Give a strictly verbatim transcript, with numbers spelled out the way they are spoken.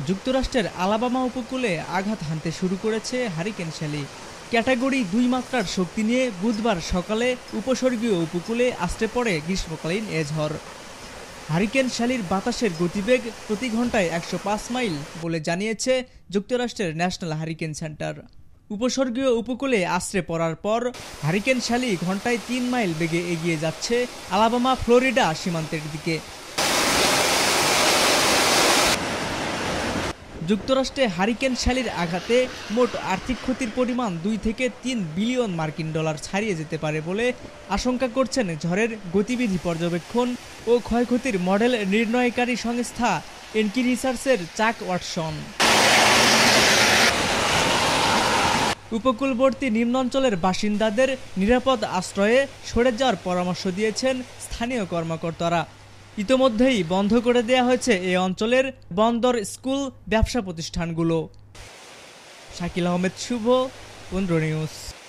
যুক্তরাষ্ট্রের আলাবামা উপকূলে আঘাত হানতে শুরু করেছে হারিকেন শ্যালি। ক্যাটাগরি দুই মাত্রার শক্তি নিয়ে বুধবার সকালে উপসর্গীয় উপকূলে আছড়ে পড়ে গ্রীষ্মকালীন এ ঝড়। হারিকেন শ্যালির বাতাসের গতিবেগ প্রতি ঘন্টায় একশো পাঁচ মাইল বলে জানিয়েছে যুক্তরাষ্ট্রের ন্যাশনাল হারিকেন সেন্টার। উপসর্গীয় উপকূলে আছড়ে পড়ার পর হারিকেন শ্যালি ঘন্টায় তিন মাইল বেগে এগিয়ে যাচ্ছে আলাবামা ফ্লোরিডা সীমান্তের দিকে। যুক্তরাষ্ট্রে হারিকেন শ্যালির আঘাতে মোট আর্থিক ক্ষতির পরিমাণ দুই থেকে তিন বিলিয়ন মার্কিন ডলার ছাড়িয়ে যেতে পারে বলে আশঙ্কা করছেন ঝড়ের গতিবিধি পর্যবেক্ষণ ও ক্ষয়ক্ষতির মডেল নির্ণয়কারী সংস্থা এনকি রিসার্চের চাক ওয়াটসন। উপকূলবর্তী নিম্নাঞ্চলের বাসিন্দাদের নিরাপদ আশ্রয়ে সরে যাওয়ার পরামর্শ দিয়েছেন স্থানীয় কর্মকর্তারা। ইতোমধ্যেই বন্ধ করে দেয়া হয়েছে এ অঞ্চলের বন্দর, স্কুল, ব্যবসা প্রতিষ্ঠানগুলো। শাকিল আহমেদ শুভ, পনেরো নিউজ।